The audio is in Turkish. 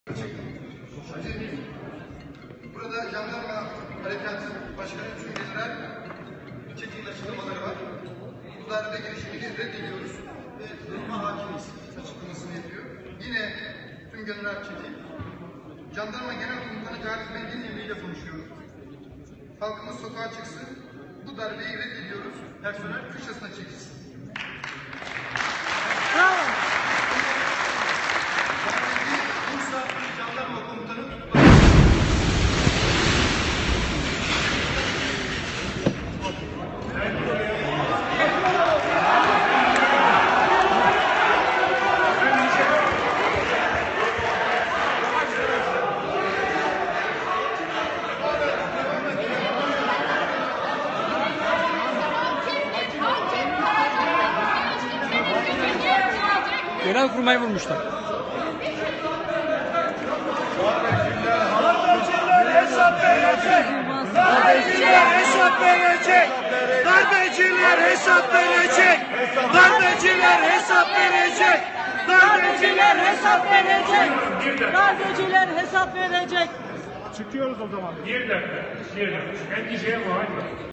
Burada Jandarma Harekat Başkanı Tümgeneral Çetin'in açıklamaları var. Bu darbe girişimini reddediyoruz ve duruma hakimiz açıklamasını yapıyor. Yine Tümgeneral Çetin, Jandarma Genel Komutanı Cahit Bey'in emriyle konuşuyoruz. Halkımız sokağa çıksın, bu darbeyi reddediyoruz, personel köşesine çekilsin. Bravo. Bursa Jandarma Komutanı Genelkurmay'ı vurmuşlar. Darbeciler hesap verecek. Darbeciler hesap verecek. Darbeciler hesap verecek. Darbeciler hesap verecek. Darbeciler hesap verecek. Darbeciler hesap verecek. Çıkıyoruz o zaman. Bir dakika. Endişeye var.